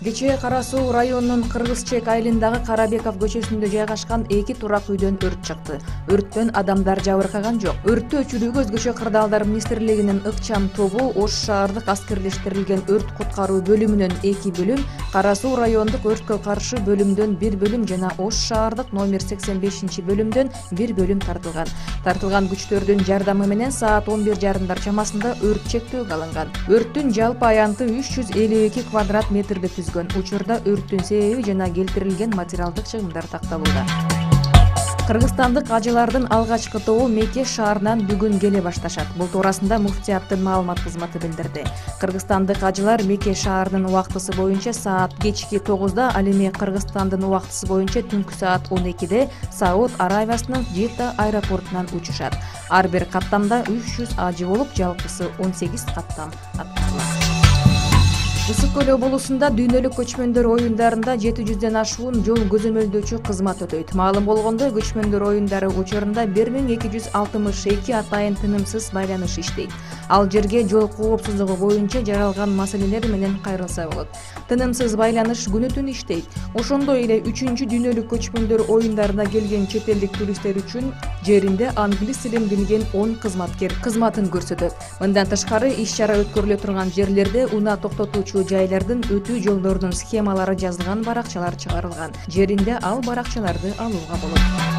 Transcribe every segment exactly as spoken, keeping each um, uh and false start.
Кечээ Кара Суу районунун Кыргызчек айылындагы Карабеков көчөсүндө жайгашкан эки турак үйдөн өрт чыкты. Өрттөн адамдар жабыркаган жок. Өрттү өчүрүүгө Өзгөчө кырдаалдар министрлигинин ыкчам тобу Ош шаардык аскерлештирилген өрт куткаруу бөлүмүнөн эки бөлүм, Кара Суу райондук өрткө каршы бөлүмдөн бир бөлүм жана Ош шаардык номер сексен бешинчи бөлүмдөн бир бөлүм тартылган. Тартылган күчтөрдүн жардамы менен саат он бир жарымдар чамасында өрт чектөөгө алынган. Өрттүн жалпы аянты үч жүз элүү эки квадрат метрди түзгөн. Учурда өрттүн себеби жана келтирилген материалдык чыгымдар такталууда. Кыргызстандык ажылардын алгачкы тобу Мекке шаарынан бүгүн келе башташат. Бул туурасында муфтияттын маалымат кызматы билдирди. Кыргызстандык ажылар Мекке шаарынын убактысы боюнча саат кечки тогузда, ал эми Кыргызстандын убактысы боюнча түнкү саат он экиде Сауд Аравиясынын Жидда аэропортунан учушат. Ар бир каттамда үч жүз ажы болуп, жалпысы он сегиз каттам аткарылат. Ысык көл облусунда дүйнөлүк көчмөндөр оюндарында жети жүздөн ашуун жол көзөмөлдөөчү кызмат өтөйт. Маалым болгондой, көчмөндөр оюндары учурунда бир миң эки жүз алтымыш эки атайын тынымсыз байланыш иштейт. Ал жерге жол коопсуздугу боюнча жаралган маселелер менен кайрылса болот. Тынымсыз байланыш күнү түн иштейт. Ошондой эле үчүнчү дүйнөлүк көчмөндөр оюндарына келген чет элдик туристтер үчүн жеринде англис тилин билген он кызматкер кызматын көрсөтөт. Мындан тышкары иш-чара өткөрүлө турган жерлерде унаа токтотуучу жайлардын өтүү жолдорунун схемалары жазылган баракчалар чыгарылган. Жеринде ал баракчаларды алууга болот.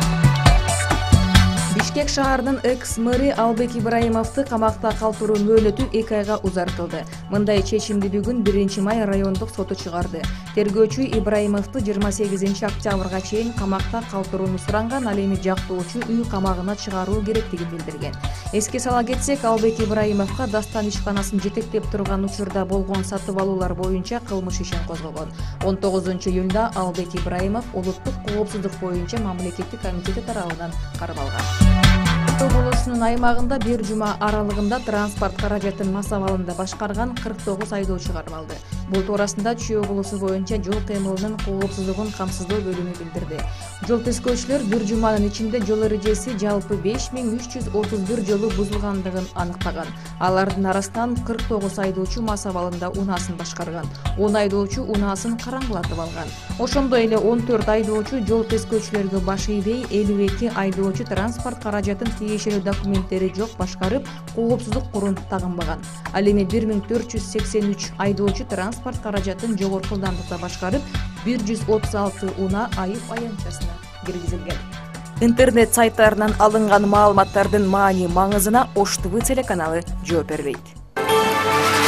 Бишкек шаарынын экс-мэри Албек Ибраимовду камакта калтыруу мөөнөтү эки айга узартылды. Мындай чечимди бүгүн биринчи май райондук соту чыгарды. Тергөөчү Ибраимовду жыйырма сегизинчи октябрга чейин камакта калтырууну суранган, ал эми жактоочу үй камагына чыгаруу керектигин билдирген. Эске сала кетсек, Албек Ибраимовго Дастан ишканасын жетектеп турган учурда болгон сатып алуулар боюнча кылмыш ишин козгогон. он тогузунчу июнда Албек Ибраимов улуттук коопсуздук боюнча мамлекеттик комитети тарабынан кармалган. Облусунун аймагында бир жума аралыгында транспорт каражатын мас абалында башкарган кырк тогуз айдоочу кармалды. Бул туурасында Чүй облусу боюнча жол кыймылынын коопсуздугун камсыздоо бөлүмү билдирди. Жол тескөөчүлөр бир жуманын ичинде жол эрежеси жалпы беш миң үч жүз отуз бир жолу бузулгандыгын аныктаган. Алардын арасынан кырк тогуз айдоочу мас абалында унаасын башкарган. он айдоочу унаасын караңгылатып алган. Ошондой эле он төрт айдоочу жол тескөөчүлөргө баш ийбей, элүү эки айдоочу транспорт каражатын тиешелүү документтери жок башкарып, коопсуздук курун тагынбаган. Ал эми бир миң төрт жүз сексен үч айдоочу транспорт каражатын жогорку ылдамдыкта башкарып, бир жүз отуз алты унаа айып аянтчасына киргизилген. Интернет сайттарынан алынган маалыматтардын маани маңызына Ош ТВ телеканалы жооп бербейт.